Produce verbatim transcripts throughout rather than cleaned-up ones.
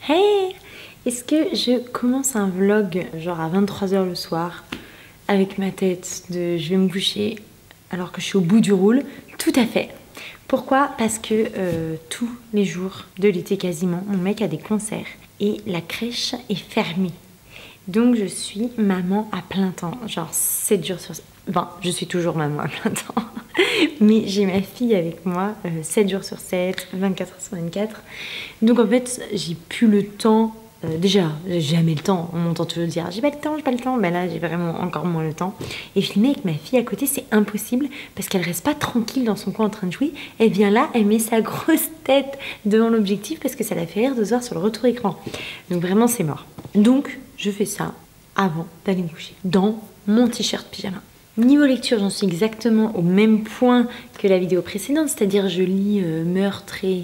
Hey! Est-ce que je commence un vlog genre à vingt-trois heures le soir avec ma tête de je vais me coucher alors que je suis au bout du roule? Tout à fait. Pourquoi? Parce que euh, tous les jours de l'été quasiment, mon mec a des concerts et la crèche est fermée. Donc je suis maman à plein temps, genre sept jours sur... Enfin, je suis toujours maman à plein temps. Mais j'ai ma fille avec moi euh, sept jours sur sept, vingt-quatre heures sur vingt-quatre. Donc en fait, j'ai plus le temps. Euh, déjà, j'ai jamais le temps. On m'entend toujours dire j'ai pas le temps, j'ai pas le temps. Mais là, j'ai vraiment encore moins le temps. Et filmer avec ma fille à côté, c'est impossible parce qu'elle reste pas tranquille dans son coin en train de jouer. Elle vient là, elle met sa grosse tête devant l'objectif parce que ça la fait rire de se voir sur le retour écran. Donc vraiment, c'est mort. Donc, je fais ça avant d'aller me coucher dans mon t-shirt pyjama. Niveau lecture, j'en suis exactement au même point que la vidéo précédente, c'est-à-dire je lis euh, Meurtre et...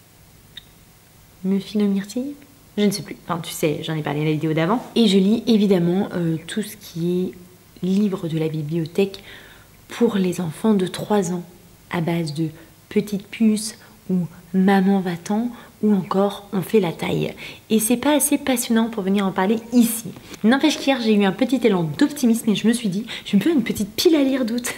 Muffin aux myrtilles? Je ne sais plus, enfin tu sais, j'en ai parlé dans la vidéo d'avant. Et je lis évidemment euh, tout ce qui est livre de la bibliothèque pour les enfants de trois ans, à base de Petite Puce ou Maman va-t'en, ou encore On fait la taille. Et c'est pas assez passionnant pour venir en parler ici. N'empêche qu'hier j'ai eu un petit élan d'optimisme et je me suis dit, je me fais une petite pile à lire d'août.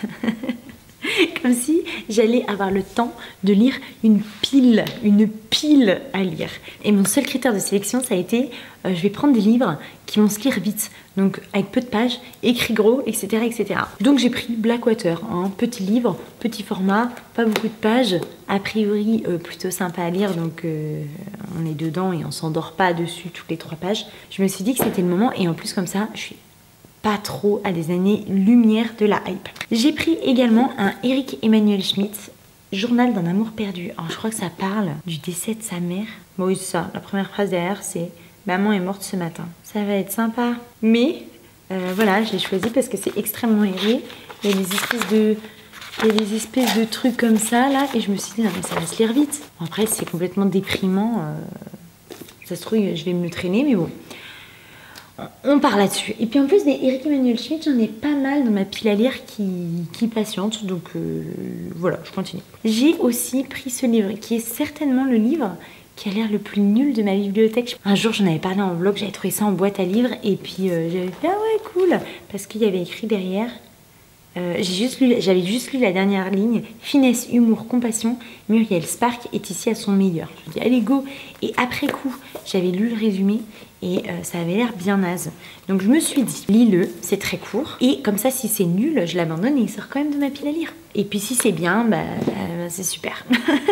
Comme si j'allais avoir le temps de lire une pile, une pile à lire. Et mon seul critère de sélection, ça a été, euh, je vais prendre des livres qui vont se lire vite, donc avec peu de pages, écrit gros, et cetera et cetera. Donc j'ai pris Blackwater, un hein, petit livre, petit format, pas beaucoup de pages, a priori euh, plutôt sympa à lire, donc euh, on est dedans et on s'endort pas dessus toutes les trois pages. Je me suis dit que c'était le moment, et en plus comme ça, je suis pas trop à des années-lumière de la hype. J'ai pris également un Eric Emmanuel Schmitt, Journal d'un amour perdu. Alors je crois que ça parle du décès de sa mère. Bon oui c'est ça, la première phrase derrière c'est « Maman est morte ce matin ». Ça va être sympa. Mais euh, voilà, je l'ai choisi parce que c'est extrêmement aéré. Il y a des espèces de... Il y a des espèces de trucs comme ça là et je me suis dit non mais ça va se lire vite. Bon, après c'est complètement déprimant. Euh... Ça se trouve je vais me le traîner mais bon. On part là-dessus. Et puis en plus des Eric Emmanuel Schmitt, j'en ai pas mal dans ma pile à lire qui, qui patiente. Donc euh, voilà, je continue. J'ai aussi pris ce livre qui est certainement le livre qui a l'air le plus nul de ma bibliothèque. Un jour j'en avais parlé en vlog, j'avais trouvé ça en boîte à livres et puis euh, j'avais fait ah ouais cool parce qu'il y avait écrit derrière. Euh, j'ai juste lu, j'avais juste lu la dernière ligne, finesse, humour, compassion, Muriel Spark est ici à son meilleur. Je me dis allez go. Et après coup, j'avais lu le résumé et euh, ça avait l'air bien naze. Donc je me suis dit, lis-le, c'est très court. Et comme ça, si c'est nul, je l'abandonne et il sort quand même de ma pile à lire. Et puis si c'est bien, bah, bah c'est super.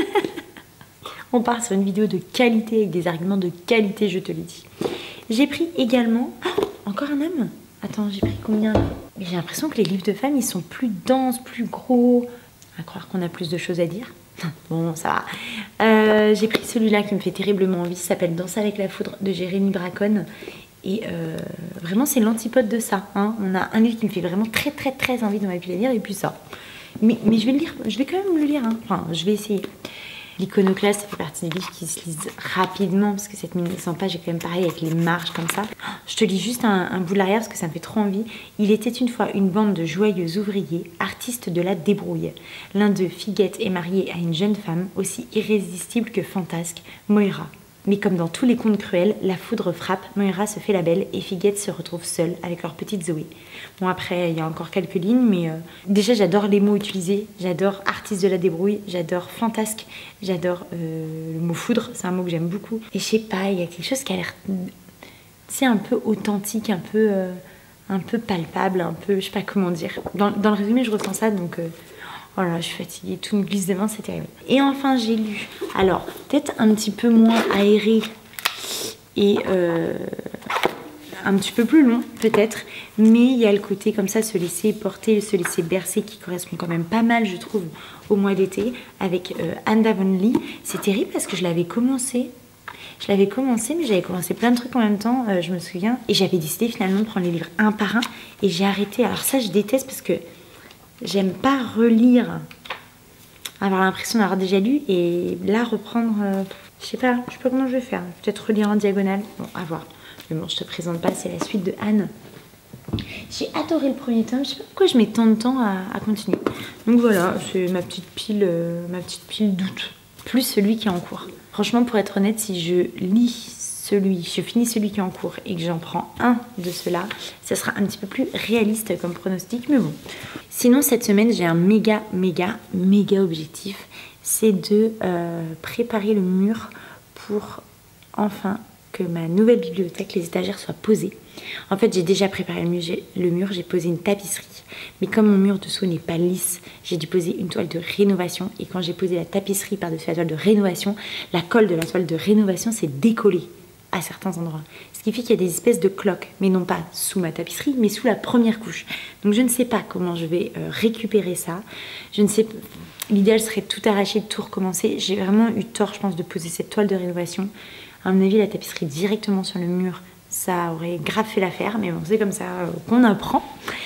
On part sur une vidéo de qualité avec des arguments de qualité, je te l'ai dit. J'ai pris également... Oh, encore un homme. Attends, j'ai pris combien là? J'ai l'impression que les livres de femmes, ils sont plus denses, plus gros. À croire qu'on a plus de choses à dire. Bon, ça va. Euh, j'ai pris celui-là qui me fait terriblement envie. Ça s'appelle Danser avec la foudre de Jérémy Bracon. Et euh, vraiment, c'est l'antipode de ça. Hein. On a un livre qui me fait vraiment très, très, très envie dans ma pile à lire. Et puis ça. Mais, mais je vais le lire. Je vais quand même le lire. Hein. Enfin, je vais essayer. L'Iconoclaste, ça fait partie des livres qui se lisent rapidement parce que sept mille cent pages est quand même pareil avec les marges comme ça. Je te lis juste un, un bout de l'arrière parce que ça me fait trop envie. Il était une fois une bande de joyeux ouvriers, artistes de la débrouille. L'un d'eux, Figuette, est marié à une jeune femme aussi irrésistible que fantasque, Moira. Mais comme dans tous les contes cruels, la foudre frappe, Moira se fait la belle et Figuette se retrouve seule avec leur petite Zoé. Bon après, il y a encore quelques lignes, mais euh, déjà j'adore les mots utilisés, j'adore artiste de la débrouille, j'adore fantasque, j'adore euh, le mot foudre, c'est un mot que j'aime beaucoup. Et je sais pas, il y a quelque chose qui a l'air, c'est un peu authentique, un peu, euh, un peu palpable, un peu, je sais pas comment dire. Dans, dans le résumé, je ressens ça, donc... Euh, Oh là, je suis fatiguée, tout me glisse des mains, c'est terrible. Et enfin, j'ai lu, alors, peut-être un petit peu moins aéré et euh, un petit peu plus long, peut-être, mais il y a le côté comme ça, se laisser porter, se laisser bercer, qui correspond quand même pas mal, je trouve, au mois d'été, avec euh, Anne Davonlea. C'est terrible parce que je l'avais commencé, je l'avais commencé, mais j'avais commencé plein de trucs en même temps, euh, je me souviens, et j'avais décidé finalement de prendre les livres un par un, et j'ai arrêté. Alors ça, je déteste parce que j'aime pas relire, avoir l'impression d'avoir déjà lu et là reprendre, euh, je sais pas, je sais pas comment je vais faire, peut-être relire en diagonale, bon à voir. Mais bon je te présente pas, c'est la suite de Anne. J'ai adoré le premier tome, je sais pas pourquoi je mets tant de temps à, à continuer. Donc voilà, c'est ma petite pile, euh, ma petite pile d'août, plus celui qui est en cours. Franchement pour être honnête, si je lis celui, je finis celui qui est en cours et que j'en prends un de ceux-là, ça sera un petit peu plus réaliste comme pronostic, mais bon. Sinon, cette semaine, j'ai un méga, méga, méga objectif, c'est de euh, préparer le mur pour enfin que ma nouvelle bibliothèque, les étagères soient posées. En fait, j'ai déjà préparé le mur, le mur, j'ai posé une tapisserie. Mais comme mon mur dessous n'est pas lisse, j'ai dû poser une toile de rénovation. Et quand j'ai posé la tapisserie par-dessus la toile de rénovation, la colle de la toile de rénovation s'est décollée à certains endroits. Ce qui fait qu'il y a des espèces de cloques, mais non pas sous ma tapisserie, mais sous la première couche. Donc je ne sais pas comment je vais euh, récupérer ça. Je ne sais pas. L'idéal serait de tout arracher, de tout recommencer. J'ai vraiment eu tort, je pense, de poser cette toile de rénovation. À mon avis, la tapisserie directement sur le mur, ça aurait grave fait l'affaire, mais bon, c'est comme ça euh, qu'on apprend.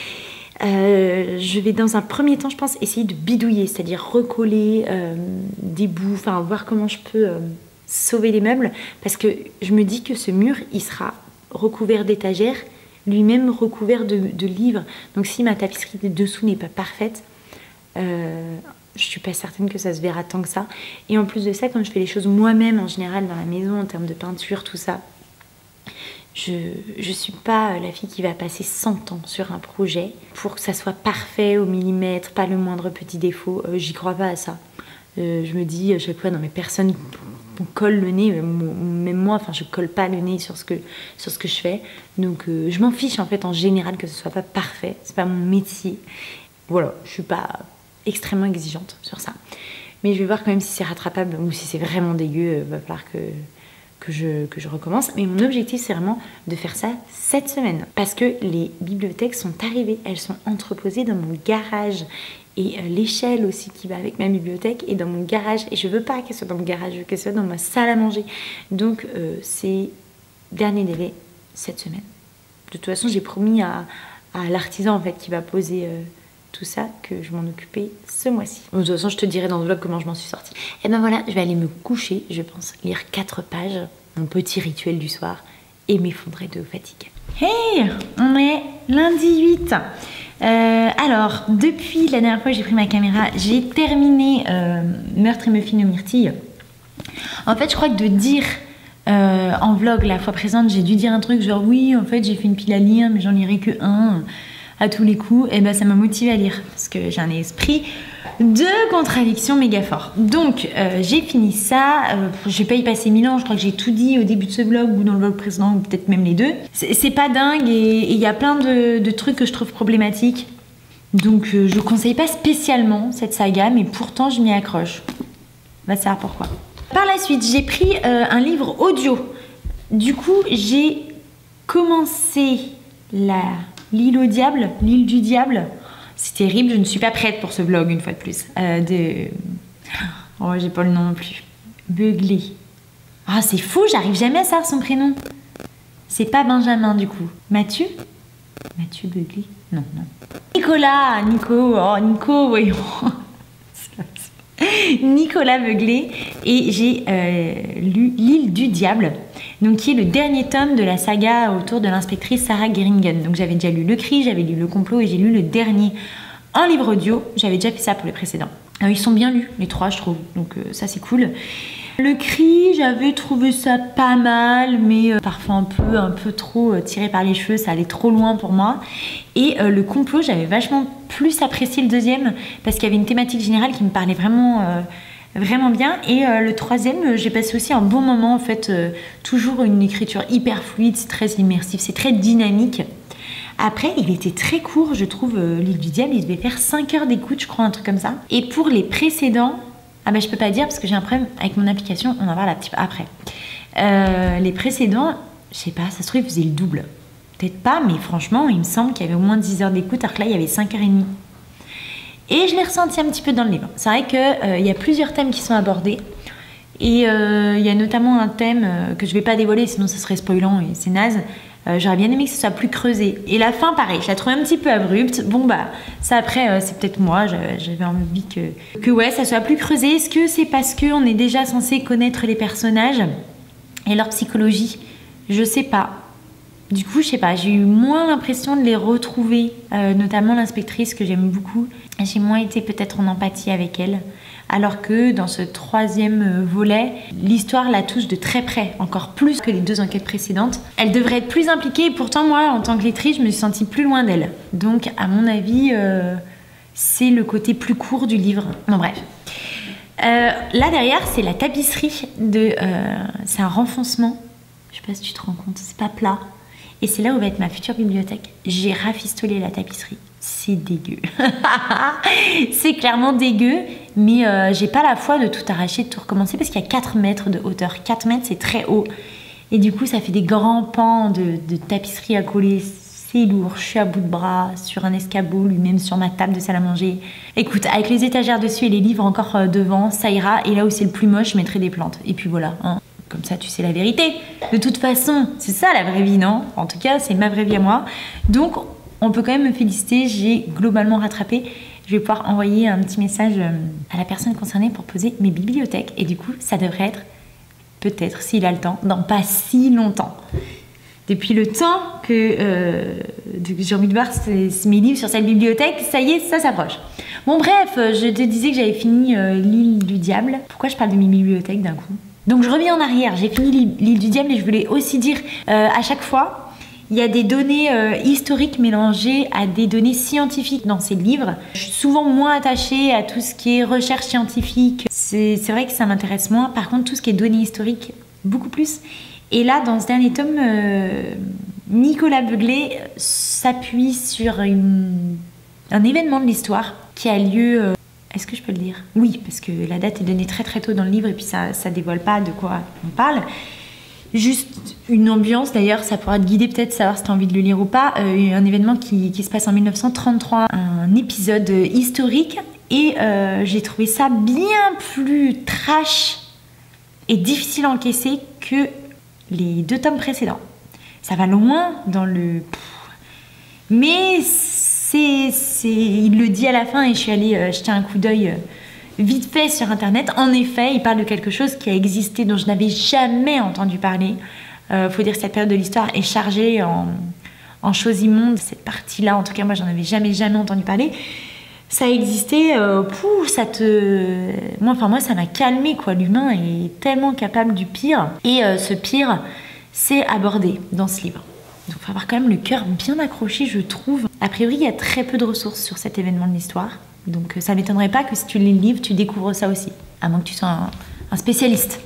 Euh, je vais dans un premier temps, je pense, essayer de bidouiller, c'est-à-dire recoller euh, des bouts, enfin voir comment je peux euh, sauver les meubles, parce que je me dis que ce mur, il sera recouvert d'étagères, lui-même recouvert de, de livres. Donc si ma tapisserie dessous n'est pas parfaite, euh, je suis pas certaine que ça se verra tant que ça. Et en plus de ça, quand je fais les choses moi-même en général dans la maison, en termes de peinture, tout ça, je ne suis pas la fille qui va passer cent ans sur un projet pour que ça soit parfait au millimètre, pas le moindre petit défaut. Euh, J'y crois pas à ça. Euh, je me dis à chaque fois, non mais personne colle le nez, même moi, enfin je colle pas le nez sur ce que, sur ce que je fais. Donc euh, je m'en fiche en fait en général que ce soit pas parfait, c'est pas mon métier. Voilà, je suis pas extrêmement exigeante sur ça. Mais je vais voir quand même si c'est rattrapable ou si c'est vraiment dégueu, il va falloir que, que, je, que je recommence. Mais mon objectif, c'est vraiment de faire ça cette semaine. Parce que les bibliothèques sont arrivées, elles sont entreposées dans mon garage. Et euh, l'échelle aussi qui va avec ma bibliothèque est dans mon garage. Et je veux pas qu'elle soit dans mon garage, je veux qu'elle soit dans ma salle à manger. Donc euh, c'est dernier délai cette semaine. De toute façon, j'ai promis à, à l'artisan en fait qui va poser... Euh, tout ça, que je m'en occupais ce mois-ci. De toute façon, je te dirai dans le vlog comment je m'en suis sortie. Et ben voilà, je vais aller me coucher, je pense, lire quatre pages, mon petit rituel du soir, et m'effondrer de fatigue. Hey, on est lundi huit. Euh, alors, depuis la dernière fois que j'ai pris ma caméra, j'ai terminé euh, Meurtre et Muffins aux myrtilles. En fait, je crois que de dire euh, en vlog la fois présente, j'ai dû dire un truc genre oui, en fait, j'ai fait une pile à lire, mais j'en lirai que un. À tous les coups, et ben ça m'a motivée à lire parce que j'ai un esprit de contradiction méga fort. Donc euh, j'ai fini ça, euh, je vais pas y passer mille ans, je crois que j'ai tout dit au début de ce vlog ou dans le vlog précédent ou peut-être même les deux. C'est pas dingue et il y a plein de, de trucs que je trouve problématiques. Donc euh, je conseille pas spécialement cette saga, mais pourtant je m'y accroche. Va savoir pourquoi. Par la suite, j'ai pris euh, un livre audio. Du coup, j'ai commencé la... L'île au diable, l'île du diable. C'est terrible, je ne suis pas prête pour ce vlog une fois de plus. Euh, de... Oh, j'ai pas le nom non plus. Begley. Ah, oh, c'est fou, j'arrive jamais à savoir son prénom. C'est pas Benjamin du coup. Mathieu Mathieu Begley. Non, non. Nicolas, Nico, oh Nico, voyons. Nicolas Begley. Et j'ai euh, lu L'île du diable. Donc qui est le dernier tome de la saga autour de l'inspectrice Sarah Geringen. Donc j'avais déjà lu Le Cri, j'avais lu Le Complot et j'ai lu le dernier en livre audio. J'avais déjà fait ça pour les précédents. Alors, ils sont bien lus, les trois je trouve, donc euh, ça c'est cool. Le Cri, j'avais trouvé ça pas mal, mais euh, parfois un peu, un peu trop euh, tiré par les cheveux, ça allait trop loin pour moi. Et euh, Le Complot, j'avais vachement plus apprécié le deuxième, parce qu'il y avait une thématique générale qui me parlait vraiment... Euh, vraiment bien. Et euh, le troisième, euh, j'ai passé aussi un bon moment en fait, euh, toujours une écriture hyper fluide, c'est très immersif, c'est très dynamique. Après, il était très court, je trouve, euh, L'île du diable, il devait faire cinq heures d'écoute, je crois, un truc comme ça. Et pour les précédents, ah ben je peux pas dire parce que j'ai un problème avec mon application, on en parle un petit peu après. Euh, les précédents, je sais pas, ça se trouve, ils faisaient le double. Peut-être pas, mais franchement, il me semble qu'il y avait au moins dix heures d'écoute, alors que là, il y avait cinq heures trente. Et je l'ai ressenti un petit peu dans le livre. C'est vrai qu'il euh, y a plusieurs thèmes qui sont abordés. Et il euh, y a notamment un thème euh, que je ne vais pas dévoiler, sinon ça serait spoilant et c'est naze. Euh, J'aurais bien aimé que ce soit plus creusé. Et la fin, pareil, je la trouve un petit peu abrupte. Bon bah, ça après, euh, c'est peut-être moi, j'avais envie que, que ouais, ça soit plus creusé. Est-ce que c'est parce qu'on est déjà censé connaître les personnages et leur psychologie? Je sais pas. Du coup, je sais pas, j'ai eu moins l'impression de les retrouver, euh, notamment l'inspectrice que j'aime beaucoup. J'ai moins été peut-être en empathie avec elle. alors que dans ce troisième volet, l'histoire la touche de très près, encore plus que les deux enquêtes précédentes. Elle devrait être plus impliquée et pourtant moi, en tant que lectrice, je me suis sentie plus loin d'elle. Donc à mon avis, euh, c'est le côté plus court du livre. Non bref. Euh, là derrière, c'est la tapisserie de... Euh, c'est un renfoncement. Je sais pas si tu te rends compte, c'est pas plat. Et c'est là où va être ma future bibliothèque. J'ai rafistolé la tapisserie. C'est dégueu. C'est clairement dégueu, mais euh, j'ai pas la foi de tout arracher, de tout recommencer parce qu'il y a quatre mètres de hauteur. quatre mètres, c'est très haut. Et du coup, ça fait des grands pans de, de tapisserie à coller. C'est lourd, je suis à bout de bras, sur un escabeau, lui-même sur ma table de salle à manger. Écoute, avec les étagères dessus et les livres encore euh, devant, ça ira. Et là où c'est le plus moche, je mettrai des plantes. Et puis voilà, hein. Comme ça, tu sais la vérité. De toute façon, c'est ça la vraie vie, non? En tout cas, c'est ma vraie vie à moi. Donc, on peut quand même me féliciter, j'ai globalement rattrapé. Je vais pouvoir envoyer un petit message à la personne concernée pour poser mes bibliothèques. Et du coup, ça devrait être, peut-être, s'il a le temps, dans pas si longtemps. Depuis le temps que euh, j'ai envie de voir mes livres sur cette bibliothèque, ça y est, ça s'approche. Bon bref, je te disais que j'avais fini euh, l'île du diable. Pourquoi je parle de mes bibliothèques d'un coup? Donc je reviens en arrière, j'ai fini l'île du diable et je voulais aussi dire euh, à chaque fois, il y a des données euh, historiques mélangées à des données scientifiques dans ces livres. Je suis souvent moins attachée à tout ce qui est recherche scientifique. C'est vrai que ça m'intéresse moins. Par contre, tout ce qui est données historiques, beaucoup plus. Et là, dans ce dernier tome, euh, Nicolas Beuglet s'appuie sur une, un événement de l'histoire qui a lieu... Euh, Est-ce que je peux le dire? Oui, parce que la date est donnée très très tôt dans le livre et puis ça ne dévoile pas de quoi on parle. Juste une ambiance, d'ailleurs, ça pourra te guider peut-être savoir si tu as envie de le lire ou pas. Euh, un événement qui, qui se passe en mille neuf cent trente-trois, un épisode historique. Et euh, j'ai trouvé ça bien plus trash et difficile à encaisser que les deux tomes précédents. Ça va loin dans le... Mais... C'est, c'est, il le dit à la fin et je suis allée euh, jeter un coup d'œil euh, vite fait sur internet. En effet, il parle de quelque chose qui a existé dont je n'avais jamais entendu parler. Il euh, faut dire que cette période de l'histoire est chargée en, en choses immondes. Cette partie-là, en tout cas, moi, j'en avais jamais, jamais entendu parler. Ça a existé, euh, pouf, ça te... Moi, enfin, moi, ça m'a calmé, quoi. L'humain est tellement capable du pire. Et euh, ce pire, c'est abordé dans ce livre. Donc il faut avoir quand même le cœur bien accroché, je trouve. A priori, il y a très peu de ressources sur cet événement de l'histoire. Donc ça ne m'étonnerait pas que si tu lis le livre, tu découvres ça aussi. À moins que tu sois un, un spécialiste.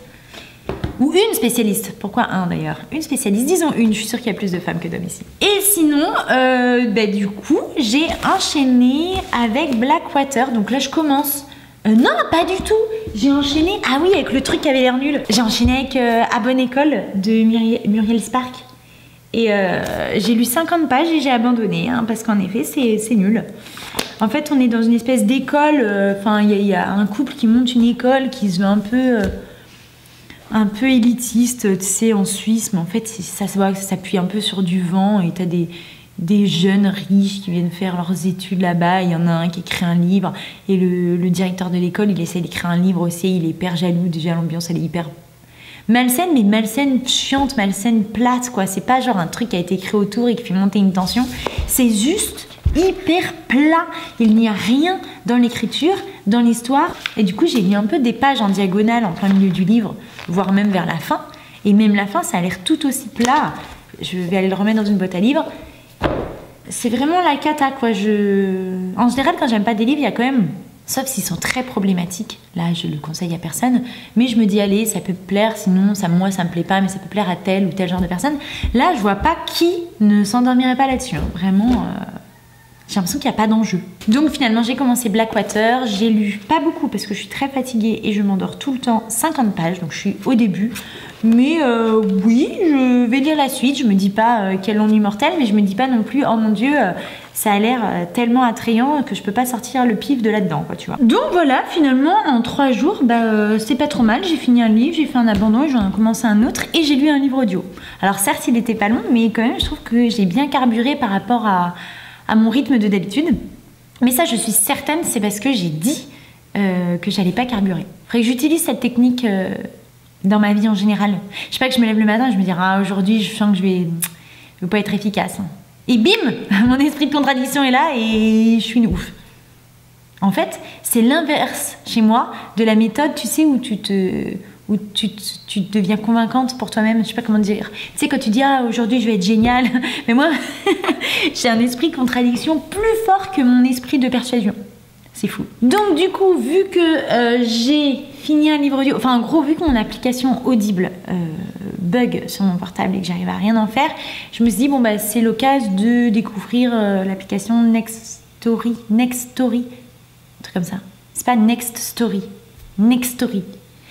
Ou une spécialiste. Pourquoi un d'ailleurs? Une spécialiste, disons une. Je suis sûre qu'il y a plus de femmes que d'hommes ici. Et sinon, euh, bah, du coup, j'ai enchaîné avec Blackwater. Donc là, je commence... Euh, non, pas du tout. J'ai enchaîné... Ah oui, avec le truc qui avait l'air nul. J'ai enchaîné avec euh, À bonne école de Muriel, Muriel Spark. Et euh, j'ai lu cinquante pages et j'ai abandonné, hein, parce qu'en effet, c'est nul. En fait, on est dans une espèce d'école, enfin, euh, il y, y a un couple qui monte une école qui se veut un peu, euh, un peu élitiste, tu sais, en Suisse, mais en fait, ça se voit que ça s'appuie un peu sur du vent, et t'as des, des jeunes riches qui viennent faire leurs études là-bas, il y en a un qui écrit un livre, et le, le directeur de l'école, il essaie d'écrire un livre aussi, il est hyper jaloux, déjà l'ambiance, elle est hyper... malsaine, mais malsaine chiante, malsaine plate, quoi. C'est pas genre un truc qui a été écrit autour et qui fait monter une tension. C'est juste hyper plat. Il n'y a rien dans l'écriture, dans l'histoire. Et du coup, j'ai lu un peu des pages en diagonale en plein milieu du livre, voire même vers la fin. Et même la fin, ça a l'air tout aussi plat. Je vais aller le remettre dans une boîte à livres. C'est vraiment la cata, quoi. Je... En général, quand j'aime pas des livres, il y a quand même... Sauf s'ils sont très problématiques. Là, je le conseille à personne. Mais je me dis, allez, ça peut me plaire. Sinon, ça, moi, ça me plaît pas, mais ça peut plaire à tel ou tel genre de personne. Là, je vois pas qui ne s'endormirait pas là-dessus. Hein. Vraiment, euh, j'ai l'impression qu'il n'y a pas d'enjeu. Donc, finalement, j'ai commencé Blackwater. J'ai lu pas beaucoup parce que je suis très fatiguée et je m'endors tout le temps. cinquante pages, donc je suis au début. Mais euh, oui, je vais lire la suite. Je me dis pas euh, quel ennui mortel, mais je me dis pas non plus, oh mon Dieu... Euh, ça a l'air tellement attrayant que je peux pas sortir le pif de là-dedans, quoi, tu vois. Donc voilà, finalement, en trois jours, bah, euh, c'est pas trop mal. J'ai fini un livre, j'ai fait un abandon et j'en ai commencé un autre et j'ai lu un livre audio. Alors certes, il était pas long, mais quand même, je trouve que j'ai bien carburé par rapport à, à mon rythme de d'habitude. Mais ça, je suis certaine, c'est parce que j'ai dit euh, que j'allais pas carburer. Faudrait que j'utilise cette technique euh, dans ma vie en général. Je sais pas, que je me lève le matin et je me dis, ah, aujourd'hui, je sens que je vais, je vais pas être efficace. Et bim, mon esprit de contradiction est là et je suis une ouf. En fait, c'est l'inverse chez moi de la méthode, tu sais, où tu te... où tu, tu deviens convaincante pour toi-même, je sais pas comment dire. Tu sais, quand tu dis « Ah, aujourd'hui, je vais être géniale », mais moi, j'ai un esprit de contradiction plus fort que mon esprit de persuasion. C'est fou. Donc, du coup, vu que euh, j'ai fini un livre audio, enfin, en gros, vu que mon application Audible euh, bug sur mon portable et que j'arrive à rien en faire, je me suis dit, bon, bah, c'est l'occasion de découvrir euh, l'application Nextory. Nextory. Un truc comme ça. C'est pas Next Story. Nextory.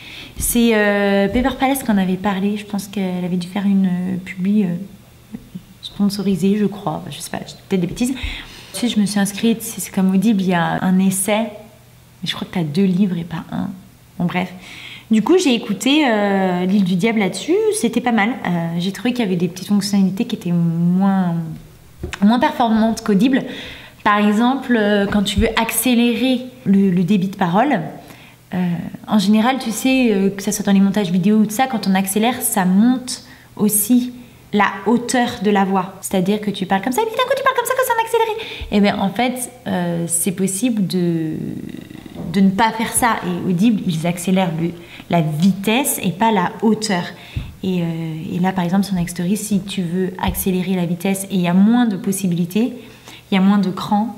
C'est euh, Pepper Palace qui en avait parlé. Je pense qu'elle avait dû faire une euh, publi euh, sponsorisée, je crois. Je sais pas, peut-être des bêtises. Tu sais, je me suis inscrite, c'est comme Audible, il y a un essai. Mais je crois que tu as deux livres et pas un. Bon, bref. Du coup, j'ai écouté euh, L'île du diable là-dessus. C'était pas mal. Euh, j'ai trouvé qu'il y avait des petites fonctionnalités qui étaient moins, moins performantes qu'Audible. Par exemple, euh, quand tu veux accélérer le, le débit de parole, Euh, en général, tu sais, euh, que ça soit dans les montages vidéo ou tout ça, quand on accélère, ça monte aussi la hauteur de la voix. C'est-à-dire que tu parles comme ça, et puis d'un coup tu parles comme ça quand c'est en accéléré. Et bien en fait, euh, c'est possible de, de ne pas faire ça. Et Audible, ils accélèrent le, la vitesse et pas la hauteur. Et, euh, et là, par exemple, sur Nextory, si tu veux accélérer la vitesse et il y a moins de possibilités, il y a moins de crans,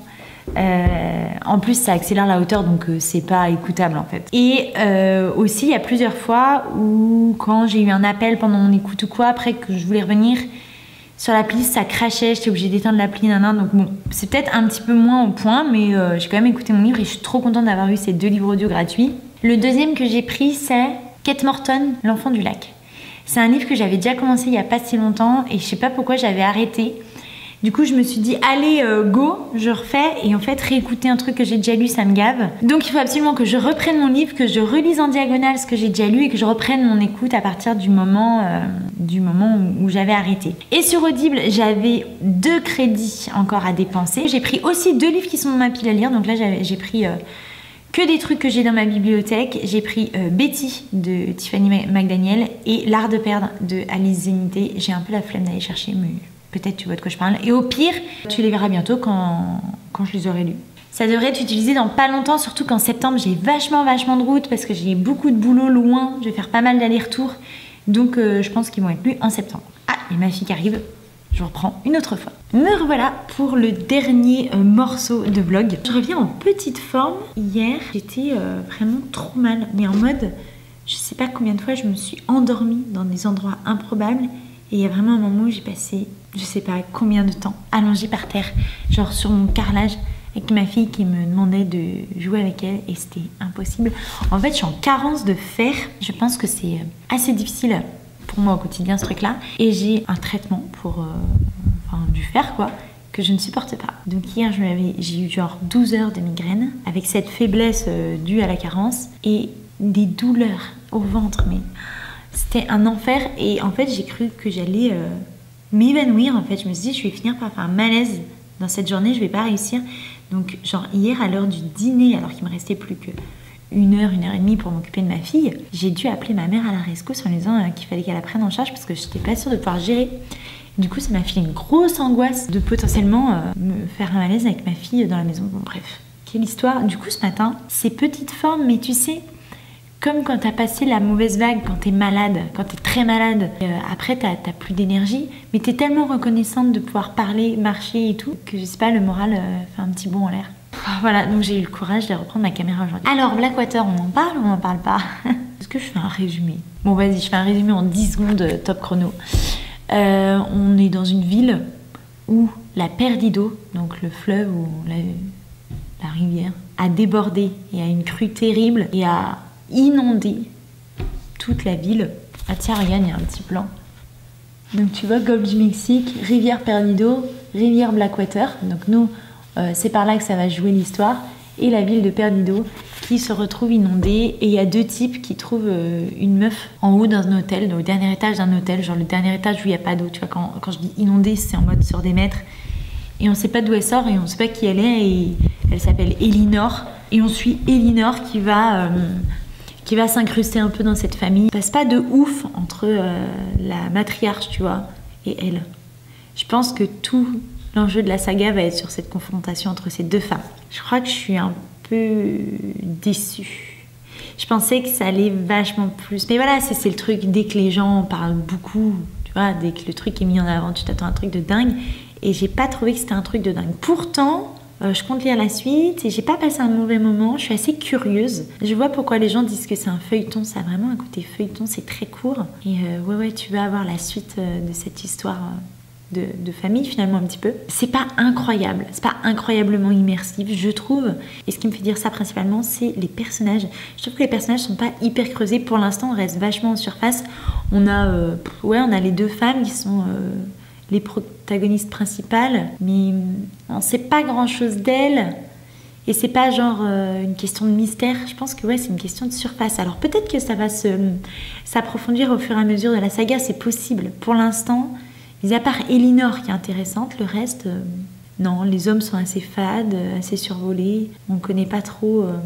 Euh, en plus ça accélère la hauteur, donc euh, c'est pas écoutable en fait. Et euh, aussi il y a plusieurs fois où quand j'ai eu un appel pendant mon écoute ou quoi, après que je voulais revenir sur l'appli, ça crachait, j'étais obligée d'éteindre l'appli, nanana. Donc bon, c'est peut-être un petit peu moins au point, mais euh, j'ai quand même écouté mon livre et je suis trop contente d'avoir eu ces deux livres audio gratuits. Le deuxième que j'ai pris, c'est Kate Morton, L'enfant du lac. C'est un livre que j'avais déjà commencé il y a pas si longtemps et je sais pas pourquoi j'avais arrêté. Du coup, je me suis dit, allez, euh, go, je refais. Et en fait, réécouter un truc que j'ai déjà lu, ça me gave. Donc, il faut absolument que je reprenne mon livre, que je relise en diagonale ce que j'ai déjà lu et que je reprenne mon écoute à partir du moment, euh, du moment où, où j'avais arrêté. Et sur Audible, j'avais deux crédits encore à dépenser. J'ai pris aussi deux livres qui sont dans ma pile à lire. Donc là, j'ai pris euh, que des trucs que j'ai dans ma bibliothèque. J'ai pris euh, Betty de Tiffany McDaniel et L'art de perdre de Alice Zenité. J'ai un peu la flemme d'aller chercher, mais... peut-être tu vois de quoi je parle. Et au pire, tu les verras bientôt quand, quand je les aurai lus. Ça devrait être utilisé dans pas longtemps, surtout qu'en septembre, j'ai vachement, vachement de route parce que j'ai beaucoup de boulot loin. Je vais faire pas mal d'allers-retours. Donc, euh, je pense qu'ils vont être lus en septembre. Ah, et ma fille qui arrive. Je reprends une autre fois. Me revoilà pour le dernier euh, morceau de vlog. Je reviens en petite forme. Hier, j'étais euh, vraiment trop mal. Mais en mode, je sais pas combien de fois je me suis endormie dans des endroits improbables. Et il y a vraiment un moment où j'ai passé, je sais pas combien de temps, allongée par terre, genre sur mon carrelage, avec ma fille qui me demandait de jouer avec elle, et c'était impossible. En fait, je suis en carence de fer. Je pense que c'est assez difficile pour moi au quotidien, ce truc-là. Et j'ai un traitement pour euh, enfin, du fer, quoi, que je ne supporte pas. Donc hier, j'ai eu genre douze heures de migraine, avec cette faiblesse euh, due à la carence, et des douleurs au ventre, mais... c'était un enfer et en fait j'ai cru que j'allais euh, m'évanouir en fait. Je me suis dit je vais finir par faire un malaise dans cette journée, je vais pas réussir. Donc genre hier à l'heure du dîner, alors qu'il me restait plus que une heure, une heure et demie pour m'occuper de ma fille, j'ai dû appeler ma mère à la rescousse en lui disant euh, qu'il fallait qu'elle la prenne en charge parce que j'étais pas sûre de pouvoir gérer. Du coup ça m'a fait une grosse angoisse de potentiellement euh, me faire un malaise avec ma fille dans la maison. Bon bref, quelle histoire. Du coup ce matin, c'est petite forme mais tu sais... comme quand t'as passé la mauvaise vague, quand t'es malade, quand t'es très malade, euh, après t'as plus d'énergie, mais t'es tellement reconnaissante de pouvoir parler, marcher et tout, que je sais pas, le moral euh, fait un petit bond en l'air. Voilà, donc j'ai eu le courage de reprendre ma caméra aujourd'hui. Alors, Blackwater, on en parle ou on en parle pas? Est-ce que je fais un résumé? Bon, vas-y, je fais un résumé en dix secondes, top chrono. Euh, on est dans une ville où la Perdido, donc le fleuve ou la, la rivière, a débordé et a une crue terrible et a inondé toute la ville. Ah tiens, regarde, il y a un petit plan. Donc tu vois, Golfe du Mexique, rivière Perdido, rivière Blackwater. Donc nous, euh, c'est par là que ça va jouer l'histoire. Et la ville de Perdido qui se retrouve inondée. Et il y a deux types qui trouvent euh, une meuf en haut d'un hôtel, donc au dernier étage d'un hôtel, genre le dernier étage où il n'y a pas d'eau. Tu vois, quand, quand je dis inondée, c'est en mode sur des mètres. Et on ne sait pas d'où elle sort et on ne sait pas qui elle est. Et elle s'appelle Elinor. Et on suit Elinor qui va... Euh, qui va s'incruster un peu dans cette famille. Il passe pas de ouf entre euh, la matriarche, tu vois, et elle. Je pense que tout l'enjeu de la saga va être sur cette confrontation entre ces deux femmes. Je crois que je suis un peu déçue. Je pensais que ça allait vachement plus. Mais voilà, c'est le truc, dès que les gens parlent beaucoup, tu vois, dès que le truc est mis en avant, tu t'attends à un truc de dingue. Et j'ai pas trouvé que c'était un truc de dingue. Pourtant, euh, je compte lire la suite et j'ai pas passé un mauvais moment. Je suis assez curieuse. Je vois pourquoi les gens disent que c'est un feuilleton. Ça a vraiment un côté feuilleton, c'est très court. Et euh, ouais, ouais, tu vas avoir la suite euh, de cette histoire euh, de, de famille finalement un petit peu. C'est pas incroyable, c'est pas incroyablement immersif, je trouve. Et ce qui me fait dire ça principalement, c'est les personnages. Je trouve que les personnages sont pas hyper creusés. Pour l'instant, on reste vachement en surface. On a, euh, ouais, on a les deux femmes qui sont euh, les protagonistes principales, mais on sait pas grand chose d'elles. Et c'est pas genre euh, une question de mystère, je pense que ouais, c'est une question de surface. Alors peut-être que ça va se, s'approfondir au fur et à mesure de la saga, c'est possible. Pour l'instant, mis à part Elinor qui est intéressante, le reste, euh, non, les hommes sont assez fades, assez survolés. On connaît pas trop euh,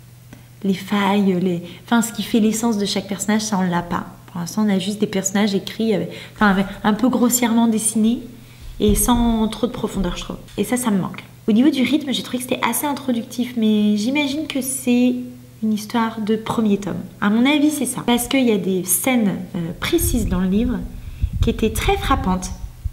les failles, les... enfin ce qui fait l'essence de chaque personnage, ça on l'a pas. Pour l'instant, on a juste des personnages écrits, avec... enfin avec... un peu grossièrement dessinés et sans trop de profondeur, je trouve. Et ça, ça me manque. Au niveau du rythme, j'ai trouvé que c'était assez introductif, mais j'imagine que c'est une histoire de premier tome. À mon avis, c'est ça. Parce qu'il y a des scènes euh, précises dans le livre qui étaient très frappantes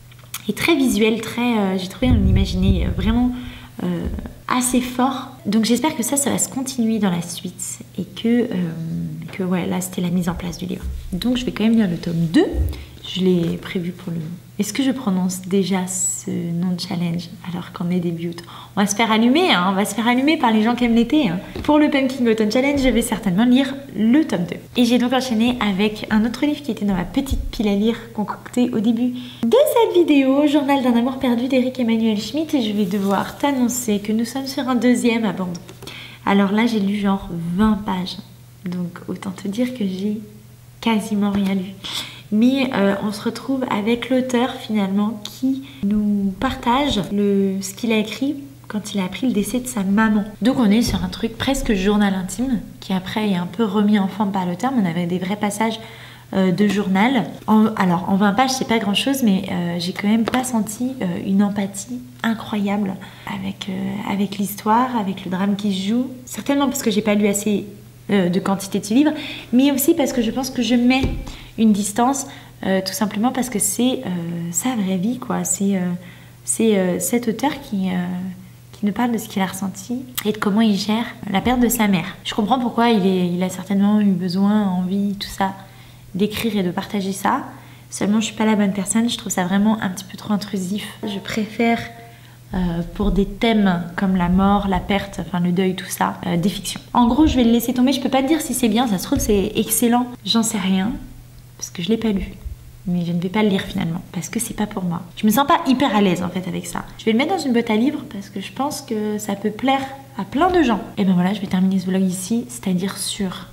et très visuelles, très, euh, j'ai trouvé, on l'imaginait vraiment euh, assez fort. Donc j'espère que ça, ça va se continuer dans la suite et que, euh, que ouais, là, c'était la mise en place du livre. Donc je vais quand même lire le tome deux. Je l'ai prévu pour le... Est-ce que je prononce déjà ce nom de challenge alors qu'on est début août? On va se faire allumer, hein, on va se faire allumer par les gens qui aiment l'été. Hein. Pour le Pumpkin Autumn Challenge, je vais certainement lire le tome deux. Et j'ai donc enchaîné avec un autre livre qui était dans ma petite pile à lire concoctée au début de cette vidéo, Journal d'un amour perdu d'Eric Emmanuel Schmitt. Et je vais devoir t'annoncer que nous sommes sur un deuxième abandon. Alors là, j'ai lu genre vingt pages. Donc autant te dire que j'ai quasiment rien lu. Mais euh, on se retrouve avec l'auteur finalement qui nous partage le, ce qu'il a écrit quand il a appris le décès de sa maman. Donc on est sur un truc presque journal intime qui après est un peu remis en forme par l'auteur, mais on avait des vrais passages euh, de journal. En, alors en vingt pages c'est pas grand chose, mais euh, j'ai quand même pas senti euh, une empathie incroyable avec, euh, avec l'histoire, avec le drame qui se joue. Certainement parce que j'ai pas lu assez euh, de quantité de ce livre, mais aussi parce que je pense que je mets une distance, euh, tout simplement parce que c'est euh, sa vraie vie, quoi. C'est euh, c'est euh, cet auteur qui, euh, qui nous parle de ce qu'il a ressenti et de comment il gère la perte de sa mère. Je comprends pourquoi il, est, il a certainement eu besoin, envie, tout ça, d'écrire et de partager ça. Seulement, je suis pas la bonne personne, je trouve ça vraiment un petit peu trop intrusif. Je préfère, euh, pour des thèmes comme la mort, la perte, enfin le deuil, tout ça, euh, des fictions. En gros, je vais le laisser tomber, je peux pas te dire si c'est bien, ça se trouve c'est excellent, j'en sais rien. Parce que je l'ai pas lu, mais je ne vais pas le lire finalement, parce que c'est pas pour moi. Je me sens pas hyper à l'aise en fait avec ça. Je vais le mettre dans une boîte à livres parce que je pense que ça peut plaire à plein de gens. Et ben voilà, je vais terminer ce vlog ici, c'est-à-dire sur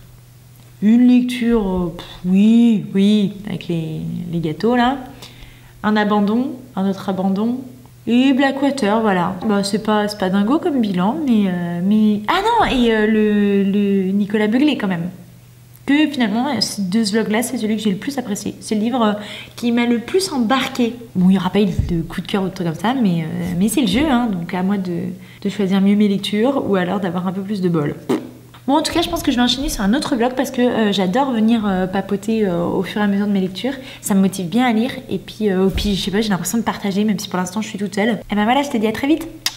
une lecture, euh, pff, oui, oui, avec les, les gâteaux là, un abandon, un autre abandon, et Blackwater, voilà. Bah, c'est pas, c'est pas dingo comme bilan, mais, euh, mais... Ah non, et euh, le, le Nicolas Beuglet quand même. Que finalement, de ce vlog-là, c'est celui que j'ai le plus apprécié. C'est le livre qui m'a le plus embarqué. Bon, il n'y aura pas eu de coup de cœur ou de trucs comme ça, mais, euh, mais c'est le jeu, hein, donc à moi de, de choisir mieux mes lectures ou alors d'avoir un peu plus de bol. Bon, en tout cas, je pense que je vais enchaîner sur un autre vlog parce que euh, j'adore venir euh, papoter euh, au fur et à mesure de mes lectures. Ça me motive bien à lire et puis, euh, puis je sais pas, j'ai l'impression de partager, même si pour l'instant je suis toute seule. Et ben voilà, je te dis à très vite.